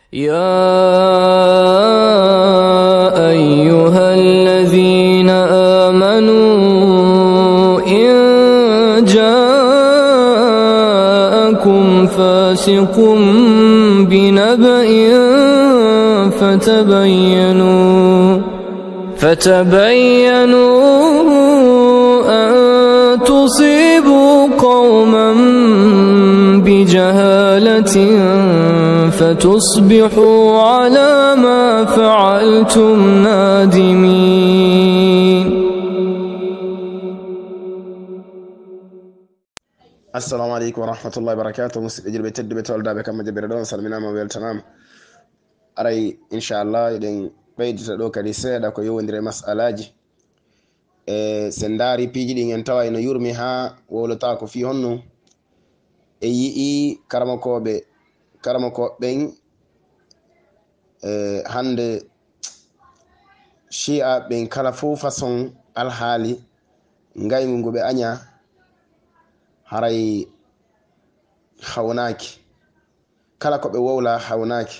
يا أيها الذين آمنوا إن جاءكم فاسق بنبأ فتبينوا أن تصيبوا قوما بجهالة فتصبحوا على ما فعلتم نادمين. السلام عليكم ورحمة الله وبركاته. مسجد بيتد بتول دابة كما جبردون سلمنا ما ويلتنام أري إن شاء الله يدين بيد تدوك دي سيدا كو يوندري مسألاجي سنداري بيجي دي ينتوى إنو يرمي ها وولتاكو في هنو karamako ben hande shi'a ben kala fu façon alhaali ngaygu be anya haray hawnaki kala ko be wowla hawnaki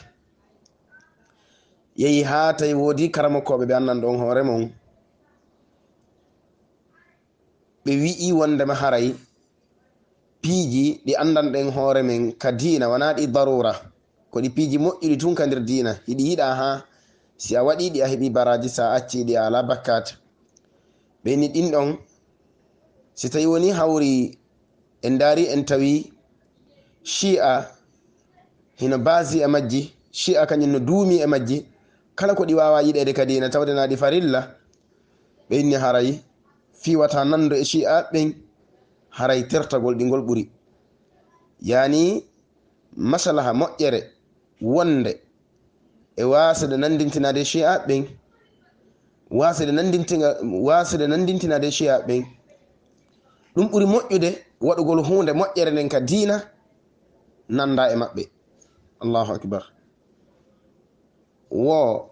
yeyi ha tay wodi karamako be annan don hore mon be wi'i wonde ma haray piiji ɗi andan ɗen hoore men ka diina wana ɗi darura ko ɗi piiji moƴƴuɗi tun ka nder diina hiɗi yiɗa ha si a waɗiɗi a heɓi baraji sa acciɗi a ala bakkat ɓeni ɗin ɗon si tawi woni hawri en daari en tawi shi'a hino basi e majji shi'a kañum no duumi e majji kala ko ɗi wawa yiɗede ka diina tawde ɗi farilla ɓe inni haray fiwata nando e shi'a ɓen haray tertagol ɗingol ɓuri yani masalaha moƴƴere wonde e wasde nandintinade shi'a ɓen wasde nandintinade shi'a ɓen ɗum ɓuri moƴƴude waɗugol hunde moƴƴere nden ka diina nanda e maɓɓe. Allahu akbar. wo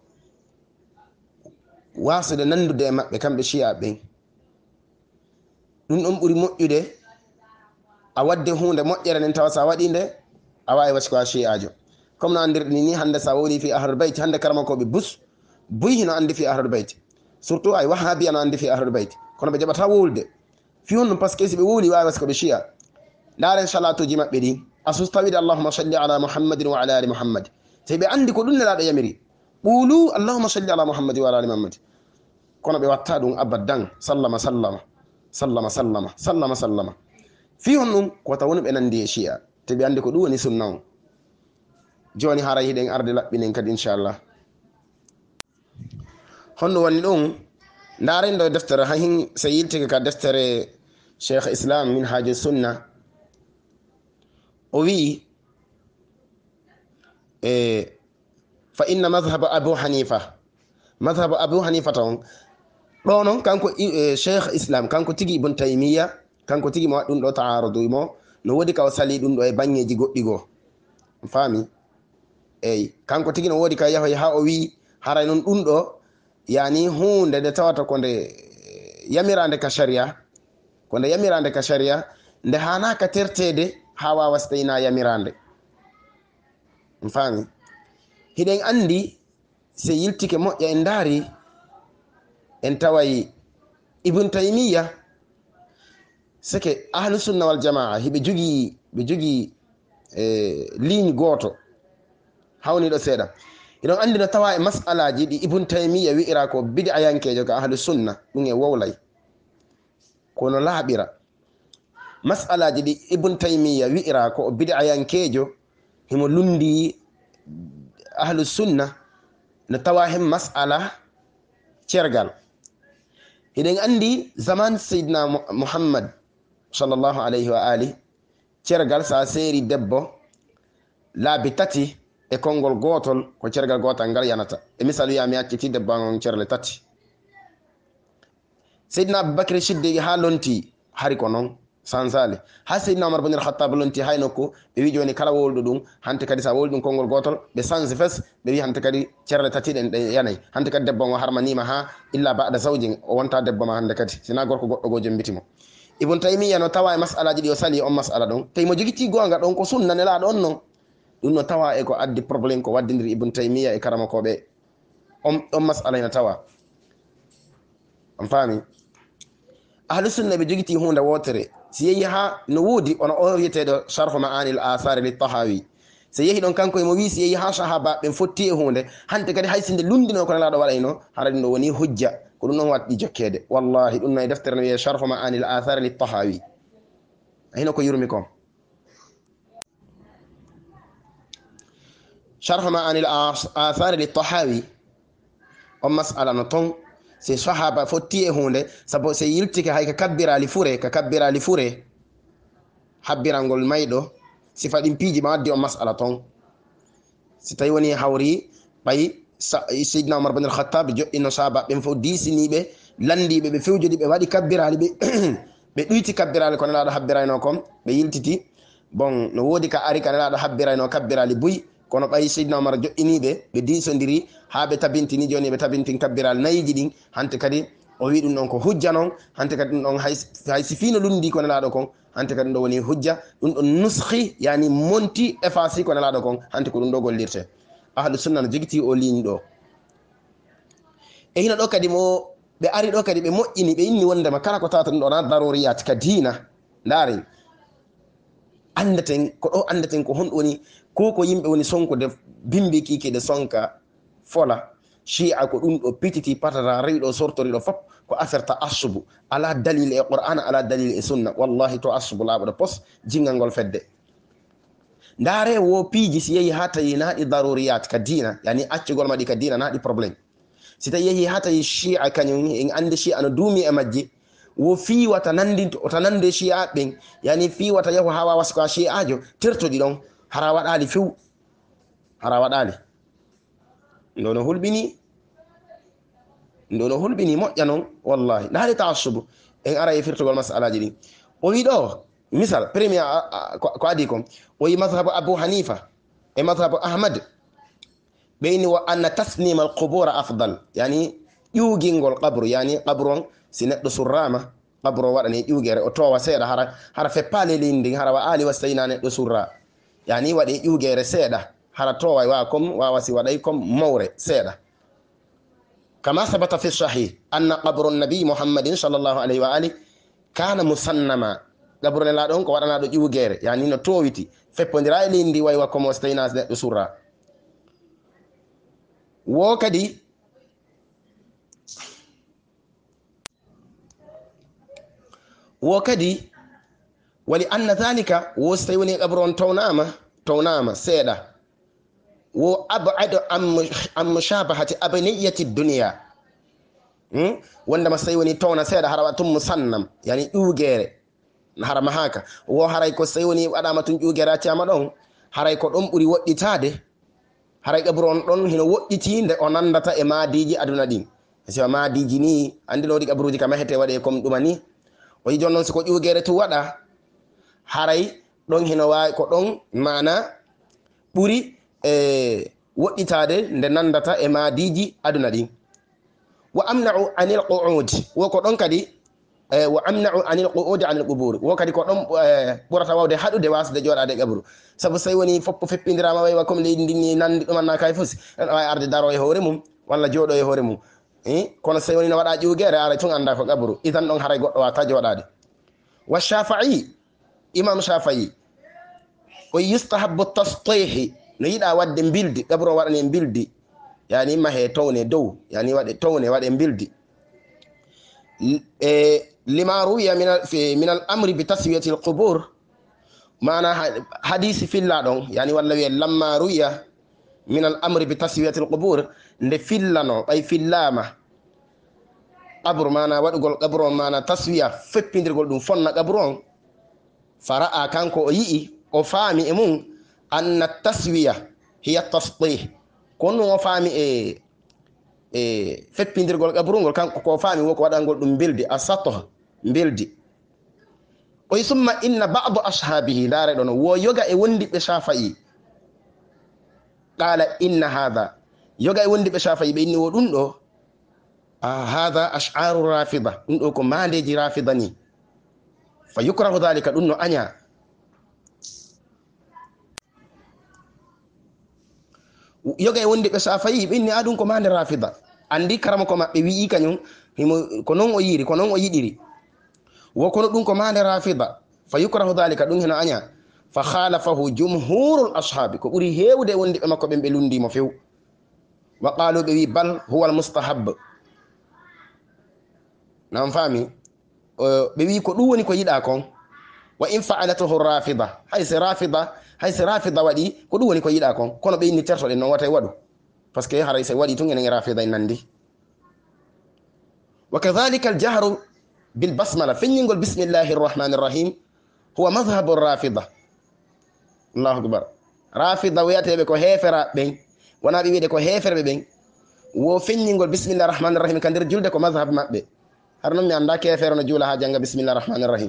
wasde nandude e maɓɓe kamɓe shi'a ɓen ɗum ɗon ɓuri moƴƴude a wadde hunde moƴƴere nden tawa sa waɗi nde a wawi wacci ko a shi'ajo comme no andirɗi ni hande sa woni fi ahlul bayt hande karamakoɓe buy hino andi fi ahlul bayt surtout ay wahabiya no andi fi ahlul bayt kono ɓe jaɓata wolde fi honɗum par ce que si ɓe woli wawi wacci koɓe shi'a ndaren salatuji maɓɓe ɗi asus tawide allahumma salli ala muhammadin wa ala ali muhammad tawi ɓe andi ko ɗum nelaɗo yamiri ɓuulu allahumma salli ala muhammadin wa ala ali muhammad kono ɓe watta ɗum abadan sallama fi hon ɗum kota woni ɓe nandi e shi'a te ɓe andi ko ɗum woni sunna on joni haray hiɗen arde laɓɓinen kadi inchallah honɗum woni ɗum ndaren ɗo deftere hahin so yiltike ka deftere cheikh islam min haji sunna o wi fa inna madhhaba abu hanifa ton ɗo noon kanko cheikh islam kanko tigi ibn taymiya kanko tigi mo waɗɗum ɗo ta'arudu mo no wodi ka o sali ɗum ɗo e bangeji goɗɗi goo faami eyi kanko tigi no wodi ka yahoy ha o wi haray noon ɗum ɗo yani hunde nde tawata ko nde yamirande ka sharia nde hanaka tertede ha wawa so tawina yamirande faami hiɗen andi se yiltike moƴƴa en daari en taway ibn taymiya seke ahlu sunna wal jamaa ɓe jogi ligne goto hawni ɗo seeɗa eɗon andi no tawa e masalaji ɗi ibn taymiya wi'ira ko bid'a yankejo ka ahlu sunna ɗum e wowlay kono laaɓira masalaji ɗi ibn taymiya wi'ira ko bid'a yankejo himo lundi ahlu sunna no tawa hen masala cergal hiɗen andi zaman seydina muhammad sallallahu alayhi wa ali cergal sa seeri debbo laabi tati e konngol gotol ko cergal gotal ngal yanata e misal wiya mi acciti debbo on cerle tati seydina aboubacry siddiqi ha lonti hari ko noon sansali ha seydina omar bin al-khattab lonti hay nokku ɓe wi joni kala wowluɗo ɗum hante kadi sa wowli ɗum konngol gotol ɓe sanse fes ɓe wi hante kadi cerle tati ɗen ɗe yanayi hante kadi debbo o harmanima ha illa ba'da zawjin o wonta debbo ma hande kadi sina gorko goɗɗo go jembitimo ibn taymiya no tawa e masalaji ɗi o sali on masala ɗon tawi mo jogiti gonga ɗon ko sunna nelaɗo on noon ɗum no tawa e ko addi probléme ko waddidiri Ibn Taymiya e karamakoɓe on masala ina tawa on faami. Ahlu sunna ɓe jogiti hunde wotere si yehi ha no woodi ono o wiyeteɗo sharhu ma'ani l athari li Tahawi, so yehi ɗon kanko emo wi si yehi ha sahaba ɓen fotti e hunde hande kadi hay sinde lundino ko nelaɗo waɗayno hara ɗum ɗo woni hujja ko ɗum ɗon waɗɗi jokkede. Wallahi ɗum no e deftere no wiye sharhu ma'ani l athari li Tahawi, hino ko yurmi kon sharhu ma'ani l athari li Tahawi on masala no ton se sahaba fotti e hunde sabo se yiltike hay ka kabbirali fure habbirangol mayɗo sifa ɗin piiji ma waddi on masala ton. si tawi woni hawri ɓay Seydina Umar bin al-Khattab joɗɗino sahaba ɓen fof disiniɓe landiɓe ɓe fewjodi ɓe waɗi kabbirali ɓe ɗuyti kabbirali ko nelaɗo habbirayno kon ɓe yiltiti bon no woodi ka ari ka nelaɗo habbirayno kabbirali buy kono ɓay Seydina Umar joɗɗiniɓe ɓe disodiri ha ɓe tabintini joni ɓe tabintin kabbiral nayiji ɗin hante kadi o wi ɗum ɗon ko hujja noon hante kadi ɗum ɗon hay si fino lundi ko nelaɗo kon hante kadi ɗum ɗo woni hujja ɗum ɗon nuskhi yani monti effacé ko nelaɗo kon hante ko ɗum ɗo gollirte. Ahlu sunna no jogiti o ligne ɗo e hino ɗo kadi mo ɓe ari ɗo kadi ɓe moƴƴini ɓe inni wondema kala ko tawata ɗum ɗo na daruriyat ka diina ndaari andeten ko ɗo andeten ko honɗum woni ko yimɓe woni sonkude bimbi kikede sonka fola shi'a ko ɗum ɗo pititi patata rewi ɗo sortori ɗo fop ko affaire ta asubu ala dalil e qur'ana ala dalil e sunna. Wallahi to asubu laaɓa ɗo pos jingal ngol fedde ndaare wo piiji si yehi ha tawi naaɗi daruriyat ka diina yani accugol maɗi ka diina naaɗi probléme. si tawi yehi ha tawi shi'a kañum en andi shi'a no duumi e majji wo fiwata ota nande shi'a ɓen yani fiwata yahu ha wawa siko a shi'ajo tertoɗi ɗon hara waɗali few hara waɗali ndo no hulɓini moƴƴa noon. wallahi ndaari taassubu en ara e firtogol masalaji ɗin o wi ɗo misal premier ko adi kon o wi madhabu Abu Hanifa e madhabu Ahmad ɓeyni wa anna tasnima al qubura afdal yani ƴuugingol qabru yani qabru on si neɗɗo surrama qabru o waɗane ƴuugere o towa seeɗa hara feppale leydi hara wa ali wastayna neɗɗo surra yani waɗe ƴuugere seeɗa hara towa wa comme wawa si waɗay comme mawre seeɗa kama sabata fi sahih anna qabru nabi muhammadin sallllahu alayhi wa ali kana musannama qabru nelaɗo on ko waɗanaɗo ƴuugere yani no towiti feppodira e leydi waywa comme wastayna neɗɗo surra wo kadi wali anna dhalika wo so tawi woni qabru on townama seeɗa wo abado an mushabahati abaniyati dunia wondema so tawi woni towna seeɗa hara waɗa tum musannam yani ƴuugere hara mahaka wo haray ko so tawi woni waɗama tum ƴuugere accama ɗon haray ko ɗon ɓuuri woɗɗitade haray qabru on ɗon hino woɗɗiti nde o nandata e maadiji aduna ɗin siwa maadiji ni andi ɗo ɗi qabruji ka mahete waɗe comme ɗuma ni o yi jon noon siko ƴuugere tu waɗa haray ɗon hino wawi ko ɗon mana ɓuuri woɗɗitade nde nandata e maadiji aduna ɗin. wa amna'u anil qu'ud wo ko ɗon kadi wa amna'u anil qu'ud anil qubur wo kadi ko ɗon ɓurata wawde haɗude wasde jooɗade qabru sabu so tawi woni foppo feppindirama waywa comme leydi ndinni nandi ɗumanna kay fof en wawi arde daro e hoore mum walla jooɗo e hoore mum kono so tawi woni no waɗa ƴuugere ara tun anda ko qabru itan ɗon haray goɗɗo wata jooɗade. wa Shafi'i imam Shafi'i o yustahabbu tasqihi no yiɗa wadde bildi qabru o waɗane bildi yani mahe towne dow yani waɗe towne waɗe bildi lima ruya min al amri bi taswiyati al qubur mana hadisi filla ɗon yani walla wiye lamma ruya min al amri bi taswiyati al qubur nde fillano ɓay fillama qabru mana waɗugol qabru on mana taswiya feppindirgol ɗum fonna qabru on fara'a kanko o yi'i o faami e mum anna taswiya hiya tasdih kono o faami e feppindirgol qabru ngol kanko ko faami woko waɗangol ɗum bildi a satoh bildi o summa inna ba'du ashabihi ndaare ɗon wo yoga e wondiɓe Shafi'i qala inna hadha yoga e wondiɓe Shafi'i ɓe inni wo ɗum ɗo hadha ash'aru rafida ɗum ɗo ko mandeji rafida ni fa yukrahu dhalika ɗum no aña yoga e wondi ɓe Shafi'i ɓe inni aɗum ko mande rafida andi karama ko maɓɓe wi'i kañum ko non o yiri ko non o yiɗiri wo kono ɗum ko mande rafida fa yukrahu dhalika ɗum heno aña fa khalafahu jumhurul ashabi ko ɓuri hewde e wondi ɓe makko ɓen ɓe lundimo few wa qalu ɓe wi bal huwa al mustahab nam fami ɓe wi ko ɗum woni ko yiɗa kon wa in fa'alatuhu rafida hayse rafida waɗi ko ɗum woni ko yiɗa kon kono ɓe inni tertoɗen noon wata e waɗu par ce que haray se waɗi tun enen rafida en nandi wa kadhalika al jahru bil basmala feññingol bismillahi rrahmani rrahim huwa madhhabu rafida allahu akbar rafida wiyateɓe ko heefera ɓen wona ɓe wiide ko heeferɓe ɓen wo feññingol bismillahi rrahmani rrahim ka nder julde ko madhhab maɓɓe har noon mi annda kefeero no juula ha janga bisimillahi rahmani rahim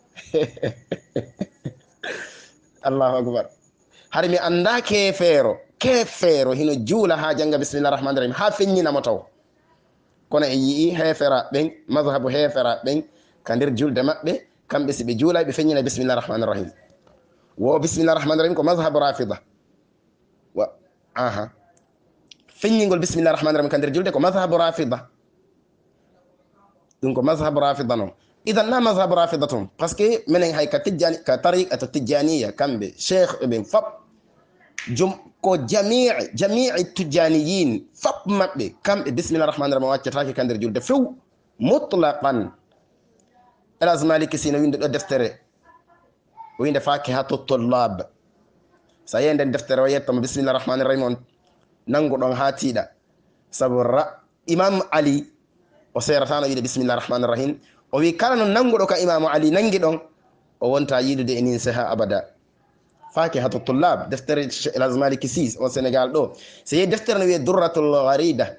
allahu akbar har mi annda kefeero hino juula ha janga bisimillahi rahmani rahim ha feññinamo taw kono e yii hefera ɓen madhabu hefera ɓen ka nder julde maɓɓe kamɓe si ɓe juula ɓe feññina bisimillahi rahmani rahim wo bisimillahi rahmani rahim ko madhabu rafida wa aha feññingol bisimillahi rahmani rahim ka nder julde ko madhabu rafida ɗum ko madhabu rafida noon idan na madhabu rafida toon par ce que minen hay ka tijjani ka tariqata tijjaniya kamɓe cheikh ɓen fop jum ko jamii tijjaniyin fop maɓɓe kamɓe bisimillahi rahmani rahim waccatake ka nder julde few mutlaqan elas maliki sino winde ɗo deftere o winde fakihatu tullab sa yi nden deftere o yettoma bisimillahi rahmani rahim on nanguɗon ha tiiɗa sabu imam ali o seeratano wiide bisimillahi rahmani rahim o wi kala no nanguɗo ka imamu ali nangi ɗon o wonta yiidude e nin seha abada fakihatu tullab deftere elas maliki sis o sénégal ɗo so yi deftere no wiye durratul gharida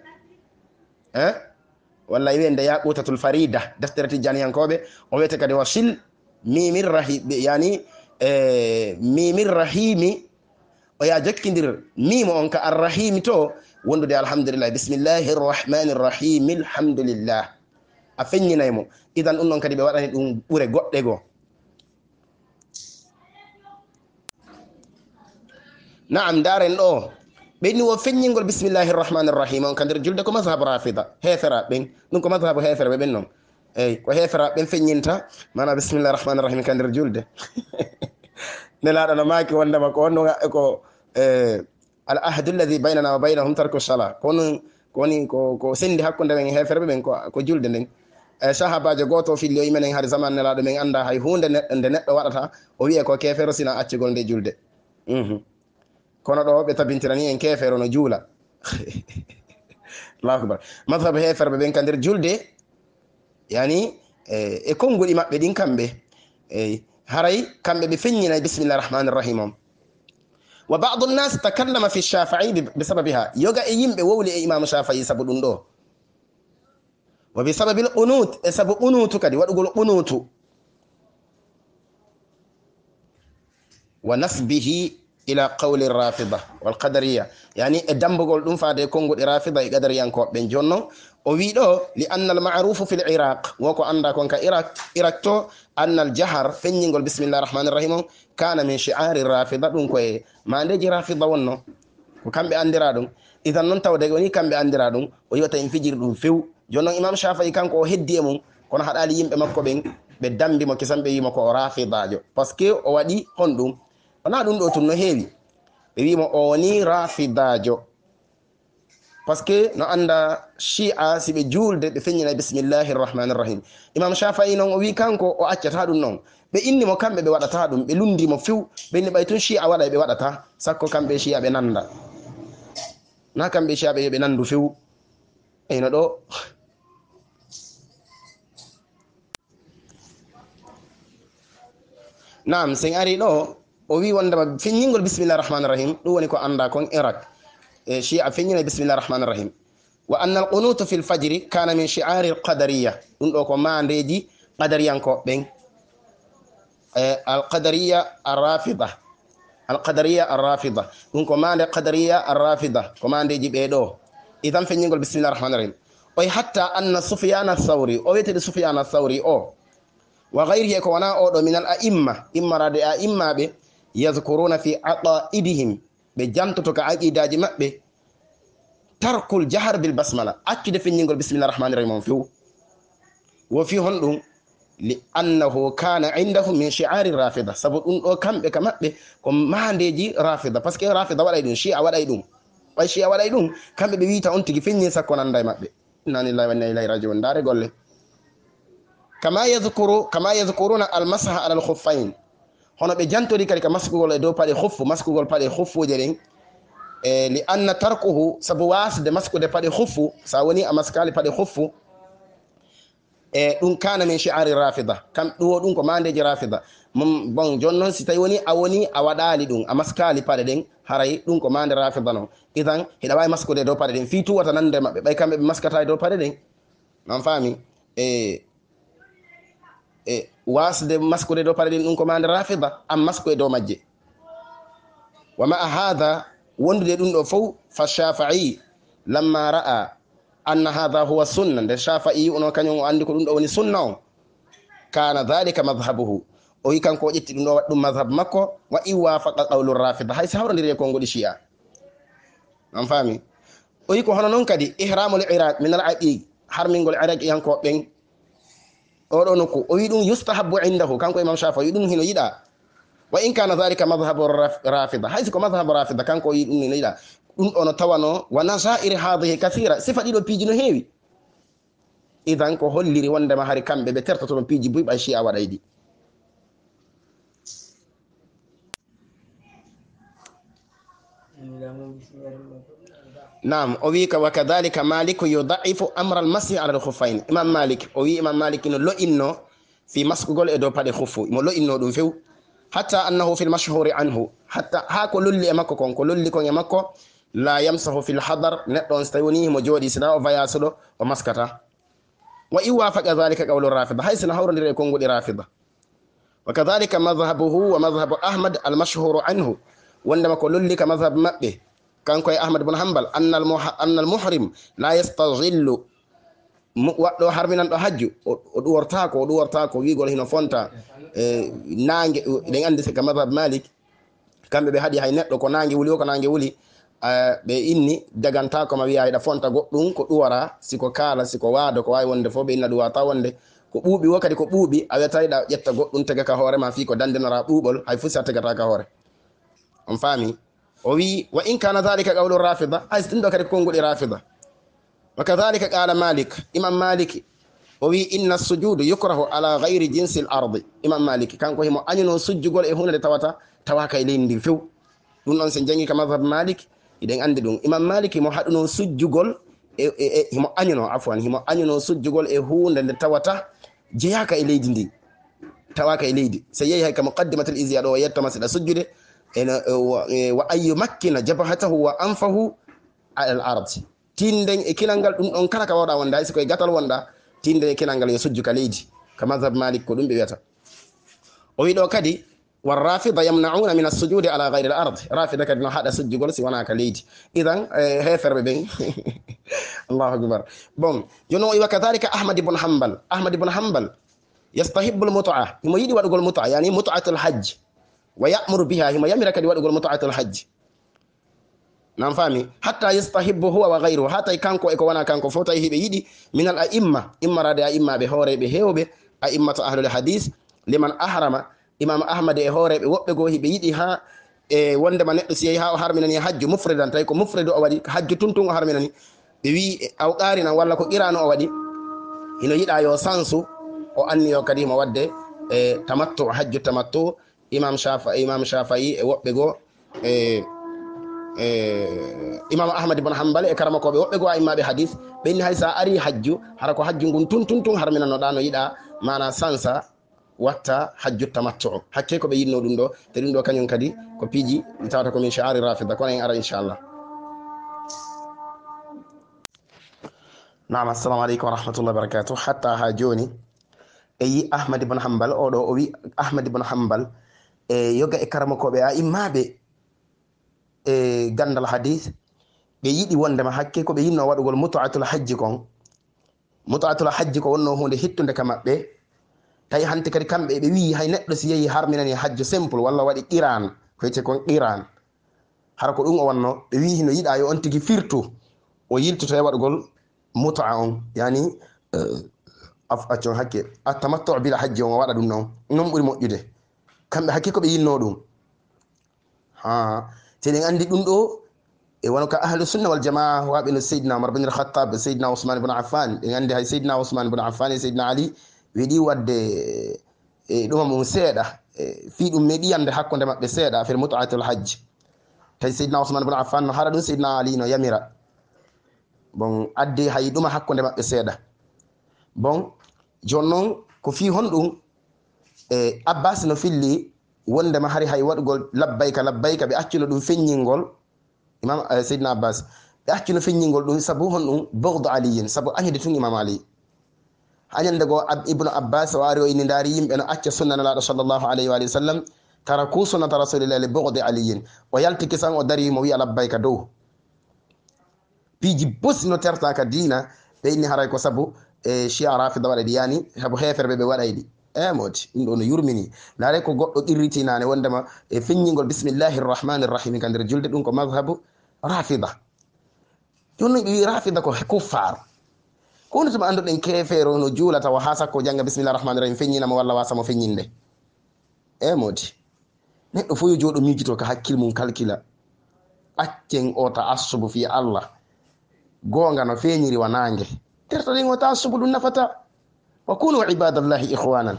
walla wiye nde yaqutatul farida deftere tijjaniyankoɓe o wiyete kadi wasil mimir rahim yani mimir rahimi o ya jokkidir mimo on ka arrahimi to wondude alhamdulillah bismillahi rrahmani rrahim alhamdulillah a feññinaymo idan ɗum noon kadi ɓe waɗani ɗum ɓure goɗɗe goo naam daren ɗo ɓenni wo feññingol bisimillahi rrahmani rrahim on ka nder julde ko madhabu rafida hefera ɓen ɗum ko madhabu hefere ɓe ɓen noon eyyi ko hefera ɓen feññinta mana bisimillahi rrahmani rrahim ka nder julde nelaɗo no maki wondema ko wonno ko al ahdu alladi baynana wa baynahum tarku sala kono kowoni ko sendi hakkude men heferɓe ɓen ko julde nden sahabajo goto filli o yimenen har zaman nelaɗo men anda hay hunde nde neɗɗo waɗata o wiye ko kefero sina accugol nde julde kono ɗo ɓe tabintirani en kefero no juula allahu akbar madhabu heferɓe ɓen ka nder julde yani e konnguli maɓɓe ɗin kamɓe eyi haray kamɓe ɓe feññinay bisimillahi rahmani rrahim on wa badu nnas takallama fi shafii bi sababiha yoga e yimɓe wowli e imamu shafii sabu ɗum ɗo wa bi sababi l qunut e sabu qunutu kadi waɗugol qunutu wa nasbihi ila qawli rafida wal qadariya yani e dambugol ɗum faade e konnguɗe rafida e qadariyankoɓe jonnon o wi ɗo li anna al marufu fi l iraq woko anda kon ka iraq to anna al jahar feññingol bisimillahi rahmani rrahim on kana min shi'ari rafida ɗum koye mandeji rafida wonno ko kamɓe andira ɗum idan noon tawde woni kamɓe andira ɗum o yiwata en fijiri ɗum few jonnon imam shafii kanko o heddi e mum kono haɗali yimɓe makko ɓen ɓe dambimo kisanɓe wimo ko o rafidajo par ce que o waɗi hon ɗum wona ɗum ɗo tun no heewi ɓe wimo o woni rafidajo par ce que no anda chi'a si ɓe julde ɓe feññina bisimillahi rrahmani rrahim imam shafii noon o wi kanko o accata ɗum noon ɓe innimo kamɓe ɓe waɗata ɗum ɓe lundimo few ɓe inni ɓay tun chi'a waɗa ɓe waɗata sakko kamɓe chi'a ɓe nanda na kamɓe chi'a ɓe nandu few eyno ɗo nam sen ari ɗo o wi wondema feññingol bisimillahi rahmani rahim ɗum woni ko anda kon irak e chi'a feññina bisimillahi rahmani rahim wa anna al qunutu fi l fajri kana min shi'ari l qadariya ɗum ɗo ko mandeji qadariyanko ɓen al qadariya arrafida ɗum ko mande qadariya arrafida ko mandeji ɓeɗo idan feññingol bisimillahi rahmani rahim oy hatta anna sufyan athawri o wiyetede sufyan athawri o wa gayrihi ko wona oɗo min al a'imma immaraɗe a'immaɓe yadkuruna fi aqaidihim ɓe jantoto ka aqidaji maɓɓe tarkul jahar bil basmala accude feññingol bismillah rahmani rahim on few wo fi hon ɗum li annahu kana indahum min shi'ari rafida sabu ɗum ɗo kamɓe ka maɓɓe ko mandeji rafida par ce que rafida waɗay ɗum shi'a waɗay ɗum way shi'a waɗay ɗum kamɓe ɓe wiita on tigi feññi sakko nanda e maɓɓe inna lillahi wa inna ilayhi raji'un dare golle kama yadhkuruna almasaha ala alkhuffayn hono ɓe jantori kadi ka maskugol e dow paɗe khuffu maskugol paɗe khuffuje ɗen li anna tarkuhu sabu wasde maskude paɗe khuffu sa woni a maskali paɗe khuffu ɗum kana min shi'ari rafida kam ɗo ɗum ko mandeji rafida bon jon noon si tawi woni a waɗali ɗum a maskali paɗe ɗen haray ɗum ko mande rafida no idan hiɗa wawi maskude dow paɗe ɗen fi tuwata nande maɓɓe ɓay kamɓe ɓe maskata e dow paɗe ɗen non fami wasde maskude dow paɗe ɗen ɗum ko mande rafida am masku e dow majje wa ma hada wondude ɗum ɗo fof fa shafi'i lamma ra'a anna hadha huwa sunna nde shafi'i ono kañum o andi ko ɗum ɗo woni sunna o kana dhalika madhhabuhu o wi kanko o ƴetti ɗum ɗo waɗi ɗum madhhab makko wa in wafaqa qawlu rafida hay so hawrodiri e konngol shi'a on faami o wi ko hono noon kadi ihramul iraq min al aqiq harmingol iraq yanko ɓen oɗo nokku o wi ɗum yustahabu indahu kanko imam shafi o wi ɗum hino yiɗa wa in kana dhalika madhhabu rafida hay siko madhhabu rafida kanko o wi ɗum hino yiɗa ɗum ɗo no tawano wa nasairi hadihi kathira sifa ɗiɗo piiji no heewi idan ko holliri wondema hari kamɓe ɓe tertoto no piiji buyɓa shi'a waɗay ɗi nam o wi ka wa kadhalika malik yudaifu amra al masih ala al khuffayn imam malik o wi imam malik no lo'inno fi maskugol e dow paɗe khuffu mo lo'inno ɗum few hatta annahu fil mashhuri anhu hatta ha ko lolli e makko kon ko lolli kon e makko la yamsahu fil hadar neɗɗo on so tawi woni mo jooɗi sina o voyage ɗo o maskata wa in wafaqa dhalika qawlu rafida hay sina hawrodiri e konngudi rafida wa kadhalika madhhabuhu wa madhhabu ahmad al mashhuru anhu wondema ko lolli ka madhhab maɓɓe kanko e ahmad ibn hanbal anna al muhrim la yastazillu waɗɗo harminan ɗo hajju o ɗuwortako wigol hino fonta nangue ɗen andi ka madhhab malik kamɓe ɓe haaɗi hay neɗɗo ko nangue wuli o ko nangue wuli ɓe inni dagantako ma wiya yiɗa fonta goɗɗum ko ɗuwara siko kaala siko waado ko wawi wonde fof ɓe inna ɗuwata wonde ko ɓuuɓi wo kadi ko ɓuuɓi a wiyata yiɗa ƴetta goɗɗum tega ka hoore ma fi ko dandenora ɓuuɓol hay fu si a tegata ka hoore on faami o wi wa in kana dhalika qawlu rafida hay so ɗum ɗo kadi konguɗi rafida wa kadhalika qala malik imam malik o wi inna sujudu yukrahu ala gayri jinsi l ardi imam malik kanko himo añuno sujjugol e hunde nde tawaka e leydi ndi few ɗum ɗon sen jangi ka madhab malik iɗen andi ɗum imam malik himo haɗuno sujjugol himo añuno sujjugol e hunde nde tawata jeyaka e leydi ndi tawaka e leydi so yehi hay ka muqaddimatul izya ɗo o yettama siɗa sujjude wa an yumakkina jabhatahu wa anfahu ala al ard tinden e kinal ngal ɗum ɗon kala ka wawɗa wonde hay siko e gatal wonɗa tinden e kinal ngal yo sujju ka leydi ka madhab malik ko ɗum ɓe wiyata o wi ɗo kadi والرافضة يمنعون من السجود على غير الأرض رافضة كدنا هذا سجود قول سوانا كليد إذن هيفر ببين الله أكبر بوم ينو وكذلك أحمد بن حنبل يستحب المتعة هم يدي ويقول المتعة يعني متعة الحج ويأمر بها هم يمر كدي ويقول متعة الحج نعم فهمي حتى يستحب هو وغيره حتى كانكو إكوانا كانكو فوتا يدي من الأئمة إما راد أئمة بهوري بهيوبي أئمة أهل الحديث لمن أحرم imam ahmad e horeɓe woɓɓe goo hiɓe yiɗi ha e wondema neɗɗo si yehi ha o harminani hajju mufridan tawi ko mufridu o waɗi hajju tuntun o harminani ɓe wi aw qarinan walla ko qirano o waɗi hino yiɗa yo sansu o anni yo kadi himo wadde e tamattu hajju tamattu imam shafa'i e woɓɓe goo imam ahmad ibn hanbal e karamakoɓe woɓɓe goo a immaɓe hadis ɓe inni hay sa ari hajju hara ko hajju ngun tuntun harminanoɗa no yiɗa mana sansa watta hajju tamattu hakke ko ɓe yinno ɗum ɗo te ɗum ɗo kañum kadi ko piiji ɗi tawata komin shi'ari rafida kono en ara inchallah naam assalamu aleykum wa rahmatullah wa barakatuh hatta ha joni e yi ahmad ibn hanbal oɗo o wi ahmad ibn hanbal e yoga e karamakoɓe a immaɓe e gandal hadis ɓe yiɗi wondema hakke ko ɓe yinno waɗugol mutu'atul hajji kon mutu'atul hajji ko wonno hunde hittude ka maɓɓe tawi hante kadi kamɓe ɓe wi hay neɗɗo si yehi harminani hajju simple walla waɗi qiran ko wiyete kon qiran hara ko ɗum o wonno ɓe wi hino yiɗa yo on tigi firtu o yiltoto e waɗugol mutaa on yani accon hakke atamattu bila hajji on o waɗa ɗum non ɓuri moƴƴude kamɓe hakke ko ɓe yinno ɗum ha seɗen andi ɗum ɗo e wono ka ahlu sunna wal jamaa waɓe no seydina omar bin al-khattab seydina ousmane ibn affan ɗen andi hay seydina ousmane ibn affan e seydina ali weɗi wadde e ɗuma mum seeɗa fi ɗum meeɗi yande hakkunde maɓɓe seeɗa affaire mutaatul hajj tay seydina ousmane ibn affan no haɗa ɗum seydina ali no yamira bon adde hay ɗuma hakkunde maɓɓe seeɗa bon jon noon ko fi honɗum e abbas no filli wondema hari hay waɗugol labbayka labbayka ɓe accino ɗum feññingol imam seydina abbas ɓe accino feññingol ɗum sabu honɗum bogdo aliyin sabu añude tun imam ali añande goo ibnu abbas o ari o ini ndaari yimɓe no acca sunnanalaɗo sallllahu alayhi wa sallam tara ku sunnata rasulillahi li bogde aliyin o yaltiki san o dari mo wiya labbayka dow piiji bosi no tertaka dina ɓe inni haray ko sabu e chia rafida waɗa ɗi yani sabu heferɓe ɓe waɗay ɗi modi ɗum ɗo no yurmini laare ko goɗɗo irritinane wondema e feññingol bisimillahi rrahmani rrahim ka nder julde ɗum ko madhabu rafida joni ɓe wi rafida ko kuffar ko woni toma anduɗen kefeero no juulata o ha sakko janga bisimillahi rrahmani rrahim feññinamo walla wasamo feññinde modi neɗɗo fo yo jooɗo miijito ko hakkille mum calcula accen o ta assubu fi allah goonga no feeñiri wa nangue tertoɗen o ta assubu ɗum nafata wa kunu ibadallahi ihwanan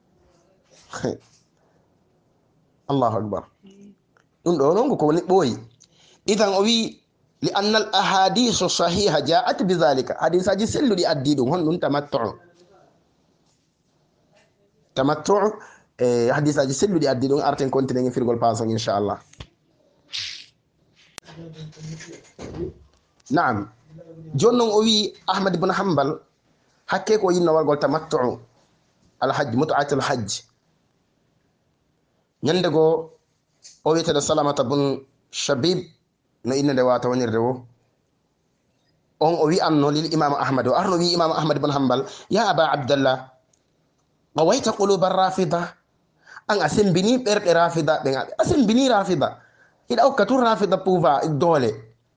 allahu akbar ɗum ɗo noon ko woni ɓooyi itan o wi li anna al ahadisu sahiha jaat bi dhalika hadisaji selluɗi addi ɗum hon ɗum tamattu e hadisaji selluɗi addi ɗum arten continue firgol pason inchallah naam joni noon o wi ahmad ibn hanbal hakke ko yinno wargol tamattu alhajj mutaatul hajj ñande goo o wiyeteɗo salamata bun shabib no innde nde wata wonirde wo on o wi'anno lil imam ahmad o arno wi imam ahmad ibn hanbal ya aba abdallah awayta quluba rafida an a sembini ɓerɗe rafida ɓen a sembini rafida hiɗa hokka tun rafida pouvoir doole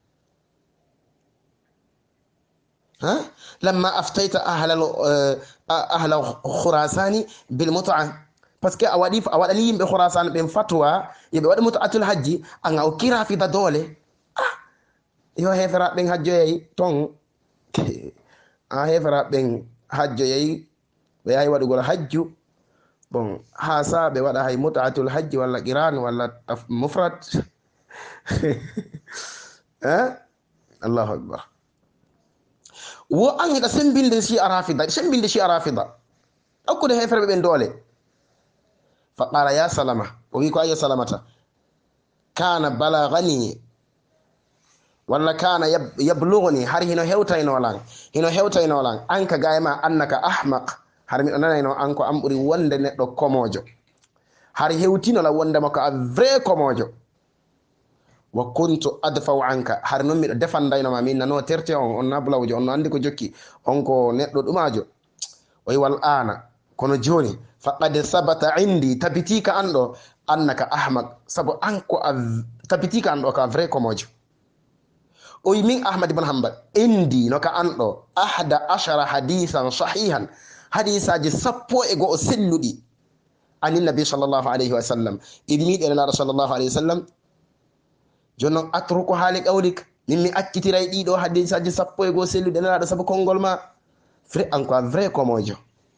lamma aftayta ahla khurasani bil mut'a par ce que a waɗani yimɓe khurasan ɓen fatwa yoɓe waɗa mut'atul hajji an a hokki rafida doole yo heferaɓe ɓen hajjoyayi ton a heferaɓe ɓen hajjoyayi ɓe yahi waɗugol hajju bon ha sa ɓe waɗa hay mut'atul hajji walla qiran walla mufrad allahu akbar wo an heɗa sembinde si a rafida ɗakkude heferɓe ɓen doole fa qala ya salama o wi ko ayya salamata kana balagani walla kana yablugni har hino hewtaynolan an ka gayma annaka ahmaq har miɗo nanayno an ko an ɓuri wonde neɗɗo komojo har hewtinola wondema ko a vrai komojo wa kuntu adfau anka har noon miɗo defandaynoma min nano terte on na bulawjo on no andi ko jokki on ko neɗɗo ɗumajo o wi wal ana kono joni faqad sabata indi tabitika an ɗo annaka ahmaq sabu an ko a tabitika an ɗo ko a vrai komojo o wi min ahmad ibn hanbal indi no ka an ɗo 11 hadisan sahihan hadisaji 11 selluɗi anin nabi sallllahu alayhi wa sallam ibniɗe nelaɗo sallllahu alayhi wa sallam joni noon atruku haali qawlik min mi accitiray ɗiɗo hadisaji 11 selluɗe nelaɗo saabu konngol ma vrai an ko a vrai komojo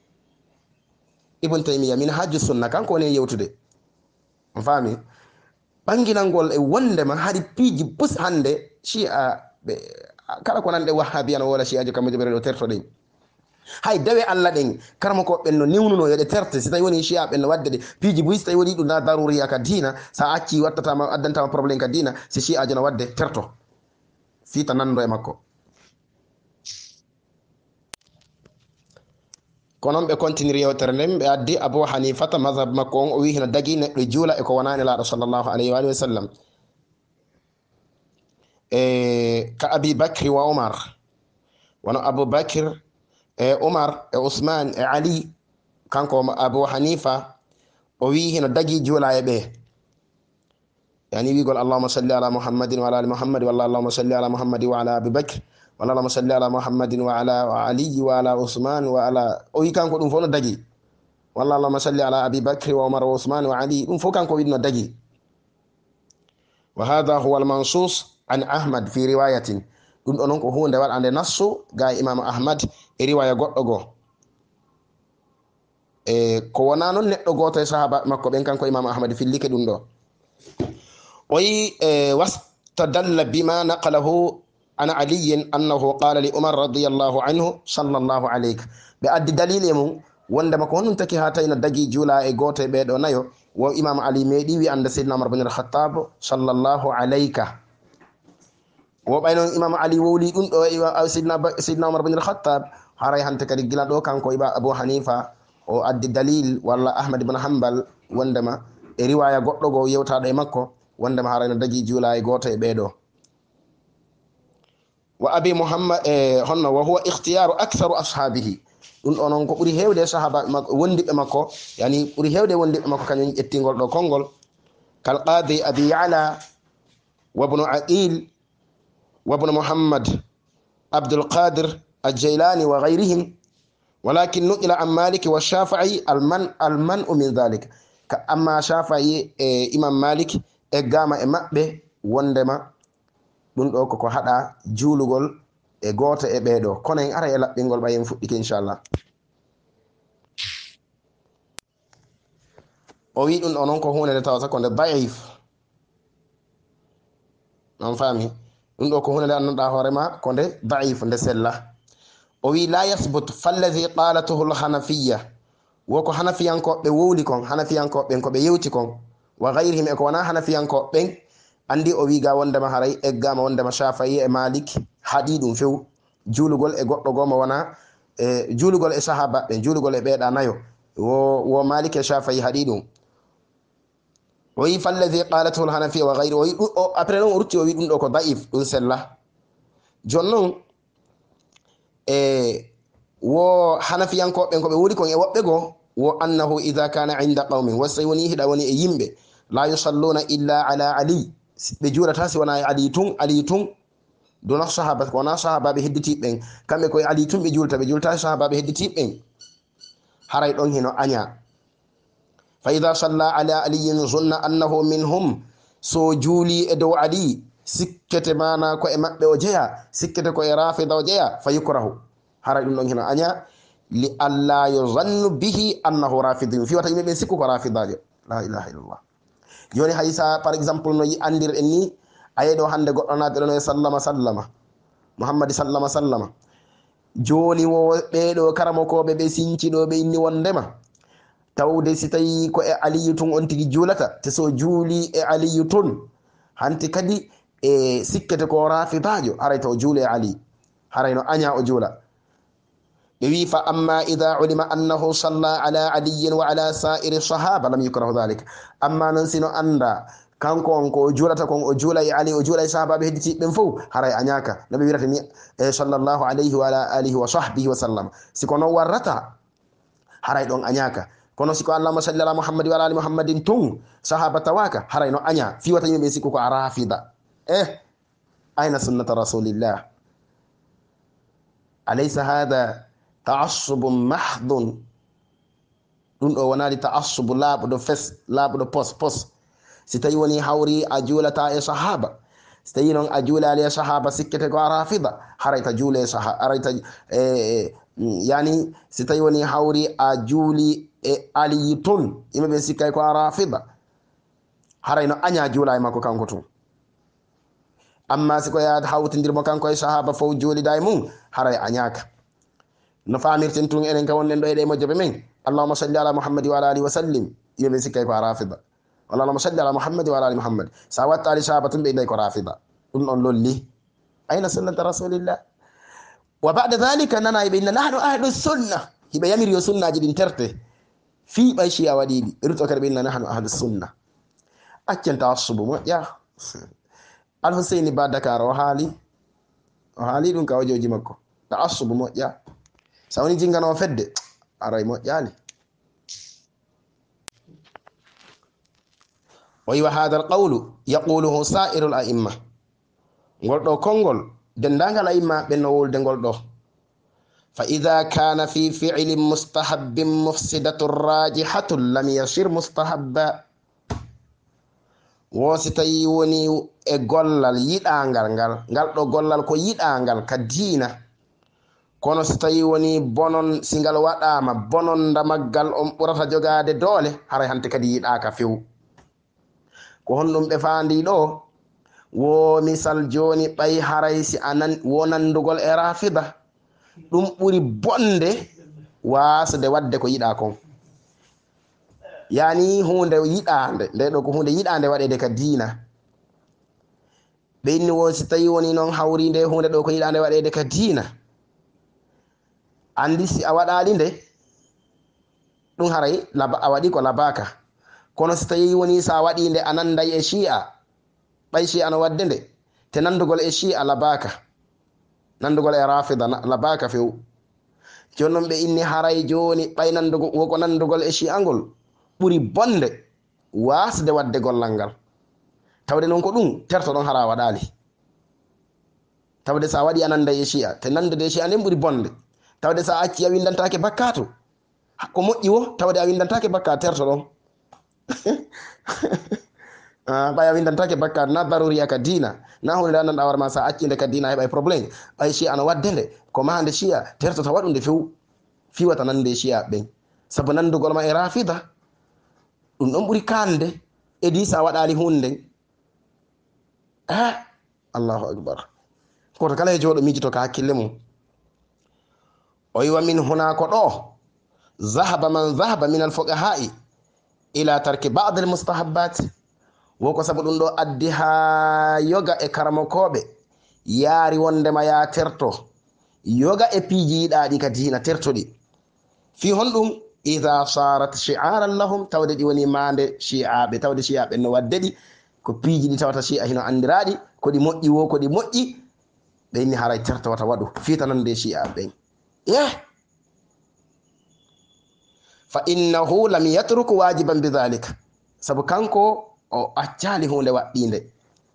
ibn taymiya min hajju sunna kanko woni yewtude on faami ɓanginalngol e wondema haɗi piiji bus hannde chia ɓe kala ko nanɗe wahabiya no wola chiaji kamɓe joɓere ɗo tertoɗen hay dawe allah ɗen karama ko ɓen no newnuno yoɗe terte si tawi woni chia ɓen no wadde ɗe piiji buy si tawi woni ɗum na daruriya ka dina sa acci wattatama addantama probléme ka dina si chiaji no wadde terto fiita nanndo e makko ko noon ɓe continue yewtere nden ɓe addi abou hanifata madhab makko on o wi hino dagui neɗɗo juula e ko wonani laaɗo sallllahu alayhi wa sallam ka abi bacry wa omar wono aboubacre e omar e ousmane e ali kanko abou hanifa o wi hino dagui juula e ɓe يعني ويقول اللهم صل على محمد وعلى ال محمد، والله اللهم صل على محمد وعلى ابي بكر، والله اللهم صل على محمد وعلى علي وعلى عثمان وعلى او يكان كو دum fo no dagi والله اللهم صل على ابي بكر وعمر وعثمان وعلي dum fo kanko widno dagi. وهذا هو المنصوص عن احمد في روايه dum do non ko hunde wadande nassu ga imam ahmad e riwaya goddo go ko wona non neddo goto e sahaba makko ben kanko imam ahmad fillike dum do. واستدل بما نقله عن علي أنه قال لعمر رضي الله عنه صلى الله عليه بأدي دليل يمو وندما كون تكي هاتين دجي جولا اي غوتي بيدو نايو وإمام علي ميدي وي عند سيدنا عمر بن الخطاب صلى الله عليك وبين إمام علي ولي دون سيدنا عمر بن الخطاب haray hante kadi gila do kanko iba Abu Hanifa o addi dalil walla Ahmad ibn Hanbal wondema e riwaya goddo go yewtaado e makko wondema harayno dagi juula e goto e beedo. wa abi muhammad honno wa huwa ikhtiyaru aktharu ashabihi dum onon ko buri hewde sahaba makko wondibe makko yani buri hewde wondibe makko kanyum ettingol do kongol kal qadi abi ya'la wa ibn aqil wa ibn muhammad abdul qadir الجيلاني وغيرهم ولكن نقل عن مالك والشافعي المنع من ذلك. أما شافعي إمام مالك إقامة مأبه وندما دون أوكو هذا جولغول إغوت إبيدو كونين أرى يلا بينغول بايم فوتك إن شاء الله. أويد أن أنكو هون لتواسا كون ضعيف نعم فاهمي دون أوكو هون لأن داهورما كون ضعيف ndesella وي لا يثبت فالذي قالته الحنفية وكو حنفيان كو بي وولي كون حنفيان كو بين كو بي يوتي كون وغيرهم اكو wana حنفيان كو بين andi o wi ga wondema haray e gama wondema Shafi'i e Malik hadi dum few julugol e goddo goma wana e julugol e sahaba be julugol e beeda nayo wo Malik e Shafi'i hadi dum وي فالذي قالته الحنفية وغيره وي après non rutti o wi dum do ko da'if dum sella jonnon wo hanafiyankoɓe ko ɓe woni kon e woɓɓe go wo annahu idha kana inda qaumin wasay woni hida woni e yimɓe la yusalluna illa ala ali ɓe juurata si wona ali tun dona sahaba ko wona sahabaɓe hedditiɓɓen kamɓe koye ali tun ɓe juulta sahabaɓe hedditiɓɓen haray ɗon hino aña fa idha salla ala aliyin zunna annahu minhum so juuli e dow ali sikkete mana ko e mabbe o jeya sikkete ko e rafida o jeya fa yukrahu haray dum don hina anya li alla yuzannu bihi annahu rafidun fi wata yimbe sikku ko rafidajo la ilaha illallah joni haysa par exemple no yi andir en ni ayedo hande goddo naade no sallama muhammad sallama joni wo beedo karamo ko be sinci do be inni wondema tawde si tayi ko e aliyutun on tigi julata te so juli e aliyutun hanti kadi e sikkete ko rafidajo haray to juule ali haray no anya o juula be wi fa amma idha ulima annahu salla ala ali wa ala sa'iri sahaba lam yukrahu dhalik amma nan sino anda kanko on ko juulata kon o juula e ali o juula e sahaba be heddi ben fu haray anyaka nabi wirata ni sallallahu alayhi wa ala alihi wa sahbihi wa sallam sikono warrata haray don anyaka kono siko allahumma salli ala muhammad wa ala ali muhammadin tun sahaba tawaka haray no anya fi wata yimbe sikko ko arafida أين سنة رسول الله؟ أليس هذا تعصب محض؟ دون ونادي تعصب لا بد فس لا بد بوس ستيوني حوري أجولة صحابة ستينون أجولة على صحابة سكتة رافضة حريت أجولة صحابة حريت يعني ستيوني حوري أجولي عليتون إما بسكتة رافضة حرينا أني أجولة ما كان كتوم amma siko yaade hawtindir mo kanko e sahaba fo joli day mum haray anyaka no famirten tun enen ka wonnen do e mo jobe men allahumma salli ala muhammad wa ala alihi wa sallim yobe sikay ko rafida allahumma salli ala muhammad wa ala ali muhammad sawat ali sahabatun be ko rafida dum on lolli ayna sunnata rasulillah wa ba'da dhalika nana ibinna nahnu ahlus sunnah hibe yamiri yo sunnaji din terte fi bay shiya wadidi irto karbe inna nahnu ahlus sunnah accenta asubu mo ya Al-Husaini ba Dakar o haali ɗum ka wajoji makko ta asubu moƴƴa sa woni jingano fedde aray moƴƴali wa hada alqawlu yaquluhu sa'iru al-a'imma ngol ɗo konngol dendagal a'imma ɓe no wolde ngol ɗo fa idha kana fi fi'lin mustahabbin mufsidatun rajihatun lam yasir mustahabba wosi tawi woni e gollal yiɗangal ngal ɗo gollal ko yiɗangal ka diina kono so tawi woni bonon si ngal waɗama bononda maggal on ɓurata jogade doole haray hante kadi yiɗaka few ko honɗum ɓe fandi ɗo wo misal joni ɓay haray si anan wo nandugol e rafida ɗum ɓuri bonde wasde wadde ko yiɗa kon yani hunde yiɗande nde ɗo ko hunde yiɗande waɗede ka diina ɓe inni wo si tawi woni noon hawri nde hunde ɗo ko yiɗande waɗede ka diina andi si a waɗali nde ɗum haray a waɗi ko labaka kono si tawi woni sa waɗi nde a nanday e shi'a ɓay shi'a no wadde nde te nandugol e shi'a labaka nandugol e rafida labaka few joni noon ɓe inni haray joni ɓay nandugol woko nandugol e shi'a ngol ɓuri bonde wasde wadde gollal ngal tawde noon ko ɗum terto ɗon hara waɗali tawde sa waɗi a nanday e shi'a te nandude e shi'a nden ɓuri bonde tawde sa acci a windantake bakkato ko moƴƴi wo tawde a windantake bakkato terto ɗon ɓay a windantake bakkato na daruriya ka dina na hunde nde anndanɗa warma sa accinde ka dina heɓay probléme ɓay shi'a no wadde nde ko mahande shi'a tertota waɗude few fiwata nande shi'a ɓen saabu nandugol ma e rafida ɗum ɗon ɓuri kande edi sa waɗali hunde allahu akbar koto kala e jooɗo miijito ka hakkille mum o yiwa min huna ko ɗo zahaba man zahaba min alfuqaha'i ila tarki ba'd almustahabbat woko sabu ɗum ɗo addi ha yoga e karamokoɓe yaari wondema ya terto yoga e piiji yiɗaɗi ka diina tertoɗi fi honɗum idha sarat shi'aran lahum tawde ɗi woni mande shi'aɓe tawde shi'aɓe no wadde ɗi ko piiji ɗi tawata shi'a hino andiraɗi ko ɗi moƴƴi wo ko ɗi moƴƴi ɓe inni haray tertowata waɗu fitanande shi'aɓe fa innahu lam yatruk wajiban bidhalika sabu kanko o accali hunde waɗɗinde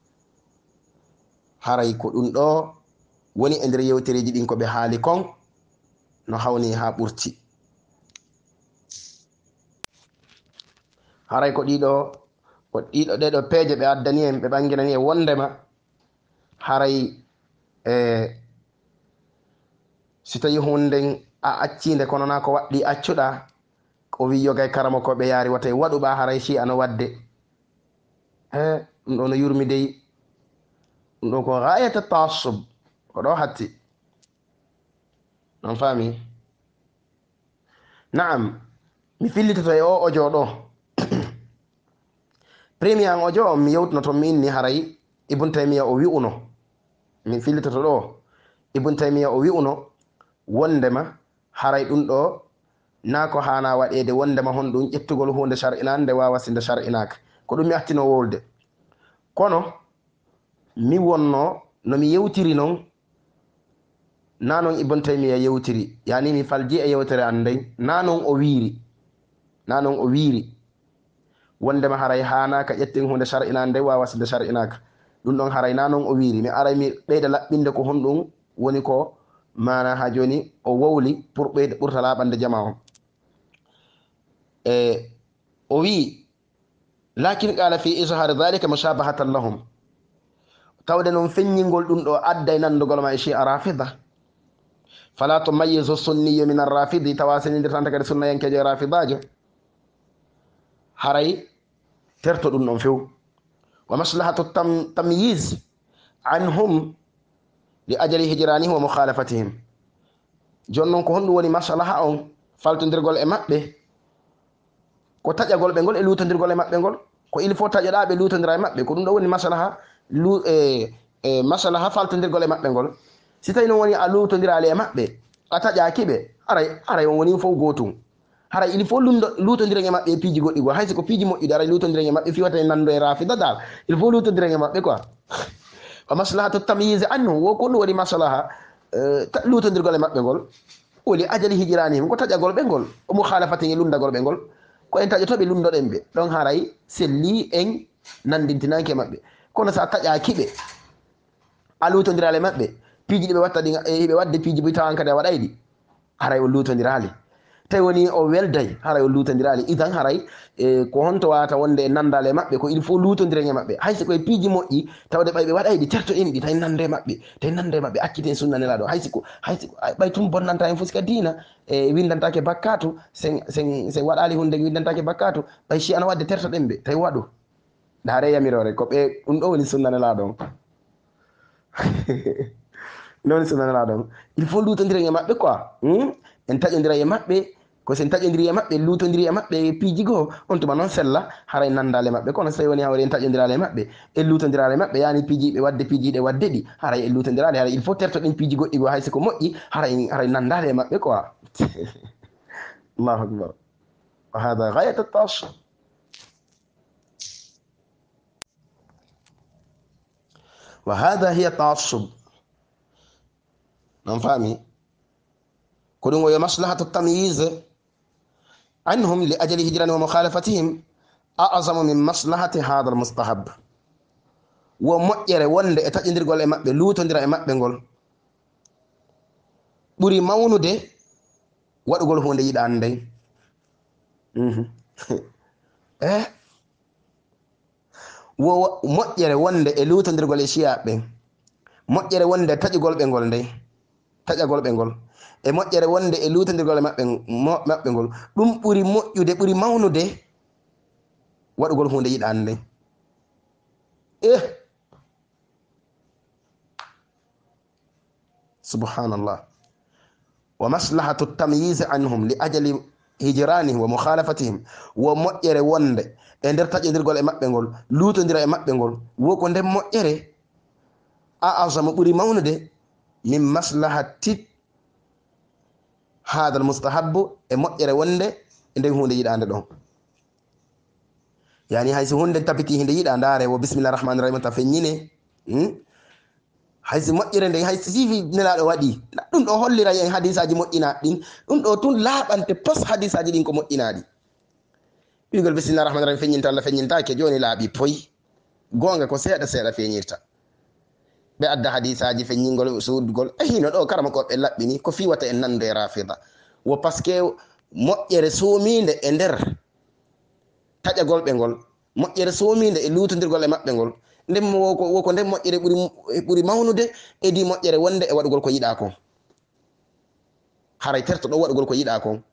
haray ko ɗum ɗo woni e nder yewtereji ɗin ko ɓe haali kon no hawni ha ɓurti haray ko ɗiɗo ɗeɗo peeje ɓe addani en ɓe ɓanginani e wondema haray si tawi hunden a accinde kono na ko waɗɗi accuɗa o wi yogay karama ko ɓe yaari wata waɗuɓa haray shi ano wadde ɗum ɗo no yurmi dey ɗum ɗo ko gayata tassub ko ɗo hatti non faami naam mi fillitoto e o ojo ɗo premier an ojo on mi yewtunoto mi inni haray Ibn Taymiya o wi'uno min fillitoto ɗo Ibn Taymiya o wi'uno wondema haray ɗum ɗo na ko hana waɗede wondema hon ɗum ƴettugol hunde shar'inande nde wawasinde shar'inaka ko ɗum mi attino wolde kono mi wonno no mi yewtiri noon na noon Ibn Taymiya yewtiri yani mi falji e yewtere an ndey na noon o wiiri wondema haray hanaka ƴettin hunde shar'inande nde wawasinde shar'inaka ɗum ɗon haray na noon o wiiri mi aray mi ɓeyda laɓɓinde ko honɗum woni ko mana ha joni o wowli pour ɓeyda ɓurta laɓande jama on o wi lakin qala fi ishar dhalika mushabahatan lahum tawde noon feññingol ɗum ɗo adday nandugol ma e shi'a rafida fala tumayyizu sunniya min arrafidi tawa senindirtanta kadi sunnayankeje rafidajo haray terto ɗum ɗon few wa maslahatu tamyiz anhum li ajali hijranihim wa mukhalafatihim jon noon ko honɗum woni maslaha on faltodirgol e maɓɓe ko taƴagol ɓe ngol e lutodirgol e maɓɓe ngol ko il faut taƴoɗa ɓe lutodira e maɓɓe ko ɗum ɗo woni maslaha maslaha faltodirgol e maɓɓe ngol si tawi noon woni a lutodirali e maɓɓe a taƴaki ɓe aray on woni fof gotum haray il faut lutodiren e maɓɓe e piiji goɗɗi goo hayso ko piiji moƴƴuɗi aray lutodiren e maɓɓe fiwata e nando e rafida dal il faut lutodiren e maɓɓe quoi wa maslahatu tamyiz anhu wo ko ɗum woni maslaha lutodirgol e maɓɓe ngol woni ajali hijranihim ko taƴagol ɓe ngol o mukhalafatin e lundagol ɓe ngol ko en taƴotoɓe lundoɗen ɓe ɗon haray selli en nandintinanke maɓɓe. Kono sa taƴa kiɓe a lutodirale maɓɓe piiji ɗi ɓe watta ɗi ɓe wadde piiji boy tawan kadi a waɗay ɗi haray o lutodirali tawi woni o welday haray o lutodirali idan haray ko honto wata wonde e nandale maɓɓe ko il faut lutodirege maɓɓe haysi koye piiji moƴƴi tawde ɓay ɓe waɗay ɗi terto en ɗi tawi nande maɓɓe acciten sunnanelaɗo haysi ɓay tum bonnanta en fusika dina e windantake bakkatu sen waɗali hunde windantake bakkatu ɓay si ana wadde terto ɗen ɓe tawi waɗu dare yamirore ko ɓe ɗum ɗo woni sunnanelaɗo on non sunanala ɗon il faut lutodirege maɓɓe quoi en taƴodira e maɓɓe ko sen taƴodiri e maɓɓe lutodiri e maɓɓe piiji goo on tuma noon sella haray nandale maɓɓe kono so tawi woni hawre en taƴodirale maɓɓe e lutodirale maɓɓe yani piiji ɓe wadde piiji ɗe wadde ɗi haray e lutodirale haray il faut terto ɗin piiji goɗɗi goo haysi ko moƴƴi haray nandale e maɓɓe quoi allahu akbar wa hada gayat at-ta'assub wa hada hiya ta'assub non fami ko ɗum oyo maslahatu tamyiz anhum li ajali hijrani wa mukhalafatihim a'zamu min maslahati hada al mustahab wo moƴƴere wonde e taƴodirgol e maɓɓe lutodira e maɓɓe ngol ɓuri mawnude waɗugol hunde yiɗa ndey wo moƴƴere wonde e lutodirgol e shiyaɓe moƴƴere wonde taƴugol ɓe ngol ndey taƴagol ɓe ngol e moƴƴere wonde e lutodirgol e maɓɓe ngol ɗum ɓuri moƴƴude ɓuri mawnude waɗugol hunde yiɗande subhanallah wa maslahatu tamyiz anhum li ajali hijranihim wa mukhalafatihim wo moƴƴere wonde e nder taƴodirgol e maɓɓe ngol lutodira e maɓɓe ngol wo ko nden moƴƴere a'zamu ɓuri mawnude min maslahati hada al mustahabbu e moƴƴere wonde e nden hunde yiɗande ɗon yani haysi hunde tapiti hinde yiɗa ndare wo bismillahir rahmanir rahim ta feññine haysi moƴƴere nde haysi sifi nelaɗo waɗi ɗum ɗo hollira en hadisaji moƴƴina ɗin ɗum ɗo tun laaɓante pos hadisaji ɗin ko moƴƴinaɗi ɓigol bismillahir rahmanir rahim feññinta Allah feññintake joni laaɓi poyi gonga ko seeɗa seeɗa feñirta ɓe adda hadisaji feññingol suudgol e hino ɗo karama koɓe laɓɓini ko fiwata en nando e rafida wo par ce que moƴƴere soomide e nder taƴagol ɓe ngol moƴƴere soomide e lutodirgol e maɓɓe ngol nden woko nden moƴƴere ɓuri mawnude e di moƴƴere wonde e waɗugol ko yiɗa kon haray terto ɗo waɗugol ko yiɗa kon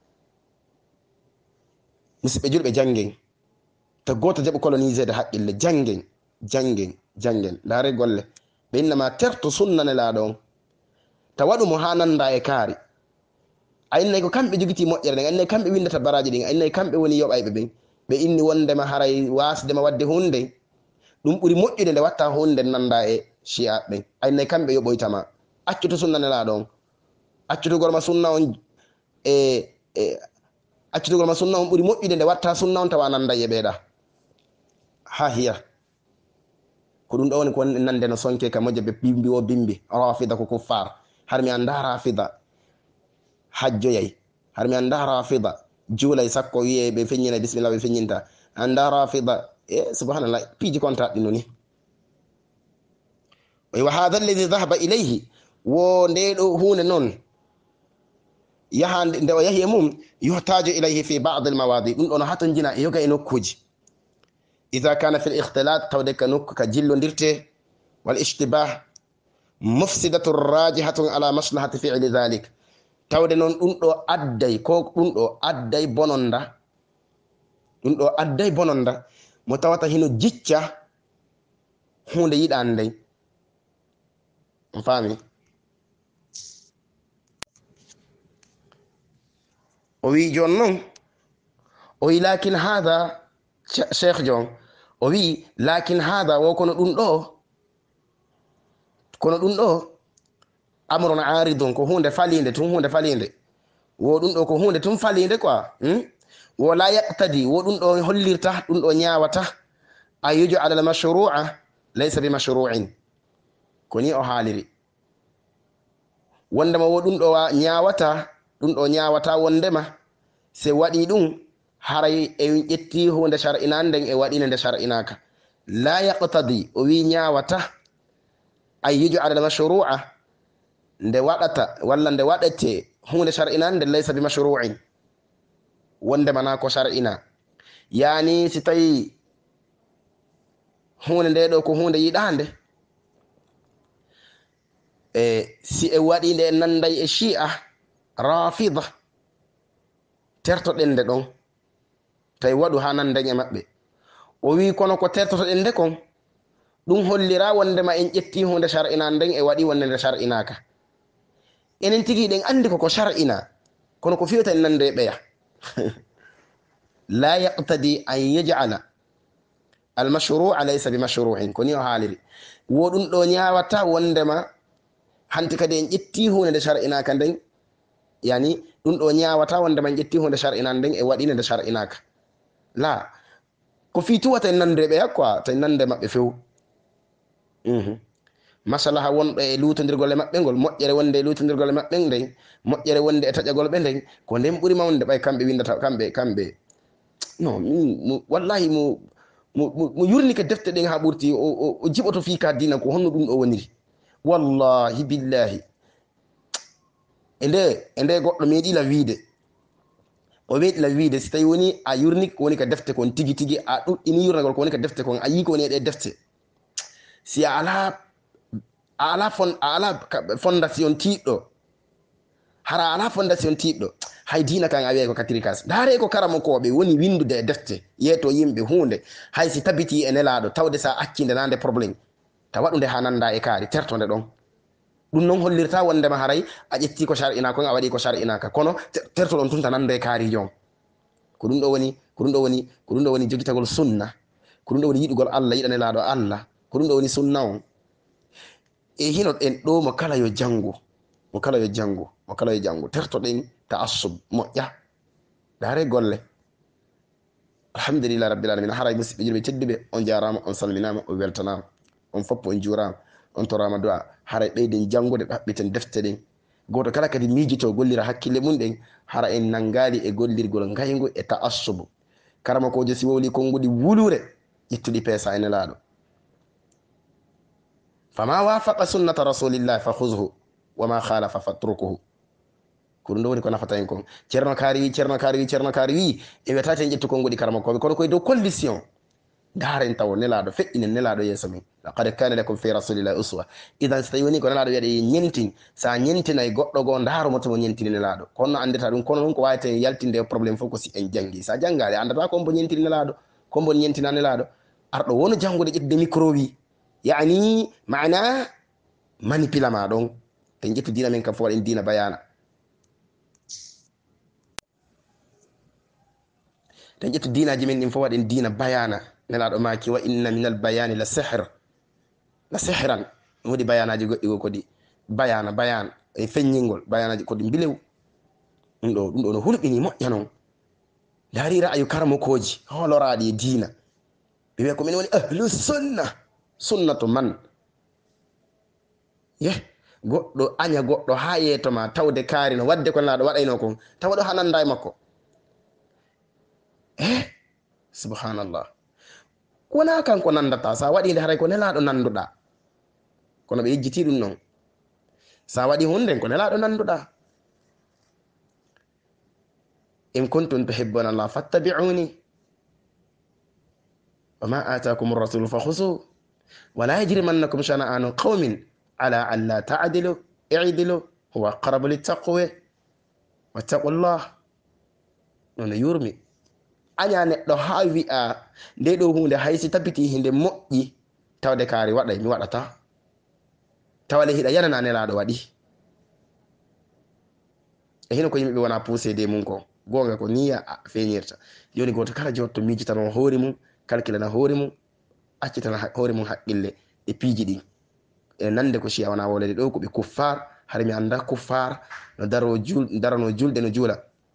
musidɓe julɓe jangen to goto jaɓi colonisé de haqqille jangen laare golle ɓe innama terto sunnanelaɗo on ta waɗumo ha nanda e kaari a innay ko kamɓe jogiti moƴƴere nden a innay kamɓe windata baraji ɗin a innay kamɓe woni yoɓayɓe ɓen ɓe inni wondema haray wasdema wadde hunde ɗum ɓuri moƴƴude nde watta hunde nanda e shi'a ɓen a innay kamɓe yoɓoytama accuto sunnanelaɗo on accutugolma sunna on accutugolma sunna on ɓuri moƴƴude nde watta sunna on tawa nanda e ɓeeɗa ha hiya ko ɗum ɗo woni ko nande no sonke ka moƴƴe ɓe bimbi o bimbi rafida ko kuffar har mi anda rafida hajjoyay har mi anda rafida juulay sakko wiye ɓe feññina bisimillah ɓe feññinta anda rafida subhanallah piiji kontaɗ ɗino ni wa hada alladi dhahaba ilayhi wo nde ɗo hunde noon yaha nde o yahi e mum yuhtaju ilayhi fi ba'd al mawadi ɗum ɗo no haton jina e yoga e nokkuji ida kana fi l ikhtilat tawde ka nokku ka jillondirte wal ishtibah mufsidatu rajihatun ala maslahati fi'li dhalik tawde noon ɗum ɗo adday ko ɗum ɗo adday bononda mo tawata hino jicca hunde yiɗande ndey on faami o wi jon noon o wi lakin hada cheikh jon o wi lakin hada wo kono ɗum ɗo amron aridun ko hunde falinde wo ɗum ɗo ko hunde tun falinde quoi wo la yaqtadi wo ɗum ɗo hollirta ɗum ɗo ñawata a yujo ala al mashru'a laysa bi mashru'in koni o haaliri wondema wo ɗum ɗo ñawata wondema se waɗi ɗum haray e ƴetti hunde shar'ina nden e waɗine nde shar'inaka la yaqtadi o wi ñawata ay yuj'ala al-mashru'a nde waɗata walla nde waɗete hunde shar'ina nde laysa bi mashru'in wonde mana ko shar'ina yani si tawi hunde nde ɗo ko hunde yiɗande si e waɗi nde nanday e shi'a rafida tertoɗen nde ɗon tawi waɗu ha nandañ e maɓɓe o wi kono ko tertotoɗen nde kon ɗum hollira wondema en ƴetti hunde shar'ina nden e waɗi wonde nde shar'inaka enen tigi ɗen andi koko shar'ina kono ko fiyata en nande e ɓeya la yaqtadi an yaj'ala almashru'a laysa bi mashru'in ko ni o haaliri wo ɗum ɗo ñawata wondema hanti kadi en ƴetti hunde nde shar'inaka nden yani ɗum ɗo ñawata wondema en ƴetti hunde shar'ina nden e waɗinde nde shar'inaka la ko fituwata en nande ɓeya quoi ta en nande maɓɓe few masalaha wonɗo e lutodirgol e maɓɓe ngol moƴƴere wonde e lutodirgol e maɓɓe nden moƴƴere wonde e taƴagol ɓe nden ko nden ɓuuri mawde ɓay kamɓe windata kamɓe non wallahi mo yurnike defte ɗen ha ɓurti o jiɓoto fi ka dina ko honno ɗum ɗo woniri wallahi billahi e nde goɗɗo meeɗila wiide o meeɗila wiide si tawi woni a yurni ko woni ka defte kon tigi tigi a ɗuɗɗini yurnagol ko woni ka defte kon a yi ko woni e ɗe defte si a ala fondation tiiɗɗo hara ala fondation tiiɗɗo hay dina kan a wiye ko katiri kas daare ko karamokoɓe woni windude e defte yeeto yimɓe hunde hay si tabiti e nelaɗo tawde sa accinde nande probléme ta waɗude ha nanda e kaari tertode ɗon ɗum noon hollirta wondema haray a ƴetti ko shar'ina kon a waɗi ko shar'inaka kono tertoɗon tunta nande e kaari jon ko ɗum ɗo woni jogitagol sunna ko ɗum ɗo woni yiɗugol Allah yiɗa nelaɗo Allah ko ɗum ɗo woni sunna on e hino en ɗo mo kala yo jangu tertoɗen ta'assub moƴƴa daare golle alhamdulillah rabbil alamin haray musidɓe julɓe tedduɓe on jarama on salminama on weltanama on foppo on jurama on torama du'a haray ɓeyden jangude ɗaɓɓiten defte ɗen goto kala kadi miijito gollira hakkille mum ɗen hara en nangali e gollirgol ngaygu e ta'assubu karamakoje si wowli konngudi wulure ƴettuɗi peesa e nelaɗo fama wafaqa sunnata rasulillahi fa khudhu wama khalafa fatrukuhu ko ɗum ɗo woni ko nafata en kon ceerno kaari wi e wiyata en ƴettu konngudi karamakoɓe kono koye dow condition daren taw nelaɗo feƴƴinen nelaɗo yeeso min laqad kana lakum fi rasulillahi uswa idan so tawi woni ko nelaɗo wiyaɗe ñentin sa ñentinayi goɗɗo goo ndaromo tomo ñentini nelaɗo kono andeta ɗum kono noon ko wawite yaltinde e probléme fof ko si en janggi sa janggade andata kombo ñentini nelaɗo kombo ñentina nelaɗo arɗo wono jangude ƴettude micro wi yani mana manipulama ɗon ten ƴettu dina men kam fo waɗen dina bayana ten ƴettu dinaji men ɗin fo waɗen dina bayana nelaɗo maki wa inna min al bayani la sihran wodi bayanaji goɗɗi go kodi bayana e feññingol bayanaji kodi bilew ɗum ɗo no hulɓini moƴƴa noon daari ra'ayu karamokoji holoraɗi e dina ɓe wiya ko min woni ahlu sunnatu man goɗɗo aña goɗɗo ha yeetoma tawde kaari no wadde ko nelaɗo waɗayno kon tawa ɗo ha nanda e makko subhanallah wona kanko nandata sa waɗi nde haray ko nelaɗo nanduɗa kono ɓe yejjiti ɗum noon sa waɗi hunde ko nelaɗo nanduɗa in kuntum tuhibbuna Allah fattabi'uni wa ma atakum ar-rasulu fakhuzu wa la yajrimannakum shana'anu qaumin ala an la ta'dilu i'dilu huwa aqrabu lit-taqwa wattaqullah non yurmi aña neɗɗo ha wi'a nde ɗo hunde haysi tabiti hinde moƴƴi tawde kaari waɗay mi waɗata tawale hiɗa yanana nelaɗo waɗi e hino ko yimɓe wona poussé de mum ko gonga ko niya feñirta joni goto kala jotto mijitano hoore mum calculana hoore mum accitana hoore mum haqqille e piiji ɗin e nande ko ciya wona wolede ɗo koɓe kuffar har mi anda kuffar no darano julde no juula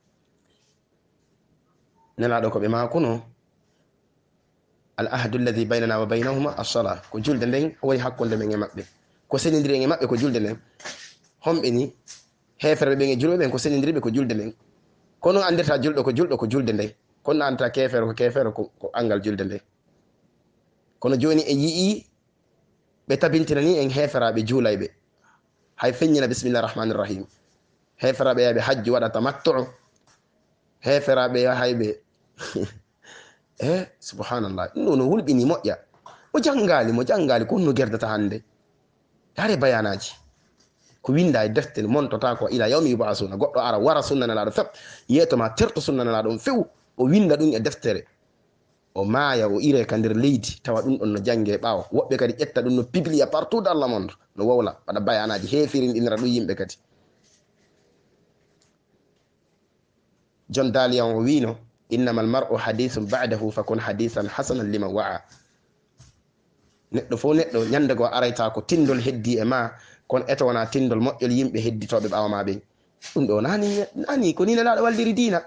nelaɗo koɓe makuno al ahdu alladi baynana wa baynahuma as-sala ko julde nden woni hakkunde men e maɓɓe ko senidiri e maɓɓe ko julde nden homɓe ni heferɓe ɓen e julɓe ɓen ko senidiriɓe ko julde nden kono andirta julɗo ko julde nden kono andata kefere ko angal julde nden kono joni e yii ɓe tabintina ni en heferaɓe juulayɓe hay feññina bisimillahi rahmani rrahim heferaɓe yaɓe hajji waɗa tamattu heferaɓe yahayɓe subhanallah ɗum ɗo no hulɓini moƴƴa mo jangali ko no gerdata hande yaare bayanaji ko winda e deftere montota ko ila yawmi yubasuna goɗɗo ara wara sunnanelaɗo fep yetoma terto sunnanelaɗo on few o winda ɗum e deftere o maaya o ire ka nder leydi tawa ɗum ɗon no jange ɓaawo woɓɓe kadi ƴetta ɗum no publia partout dans le monde no wowla waɗa bayanaji hefirinɗinira ɗum yimɓe kadi John Dalian o wino innama almar'u hadithun ba'dahu fakun hadithan hasanan liman wa'a neɗɗo fo neɗɗo ñande goo arayta ko tindol heddi e ma kono eto wona tindol moƴƴol yimɓe hedditoɓe ɓaawa ma ɓen ɗum ɗo nani ko ni nelaɗo walliri diina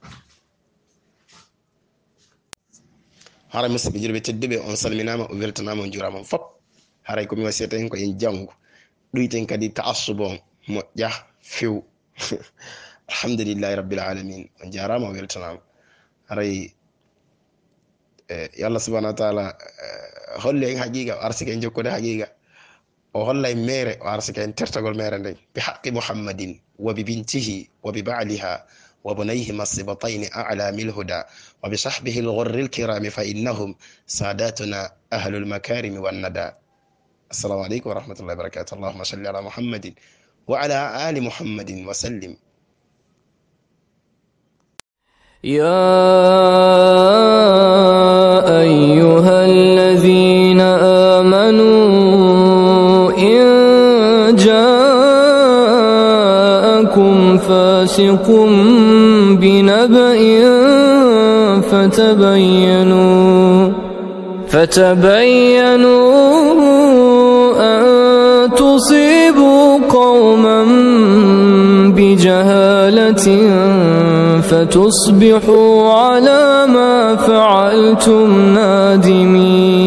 haray musidɓe julɓe tedduɓe on salminama o weltanama on juurama on fop haray komi wasiyata hen ko en janggo ɗuyten kadi ta'assubo on moƴƴa few alhamdulillahi rabbil alamin on jarama o weltanama haray yo Allah subhanahu wa ta'ala holle en haqiqa o arsike en jokkude haqiqa o holla en mere o arsike en tertagol mere nden bi haqqi muhammadin wa bi bintihi wa bi ba'liha وبنيهما الصبطين أعلام الهدى وبصحبه الغر الكرام فإنهم ساداتنا أهل المكارم والندى السلام عليكم ورحمة الله وبركاته اللهم صل على محمد وعلى آل محمد وسلم يا أيها الذين آمنوا إن جاءكم فاسق بنبأ فتبينوا أن تصيبوا قوما بجهالة فتصبحوا على ما فعلتم نادمين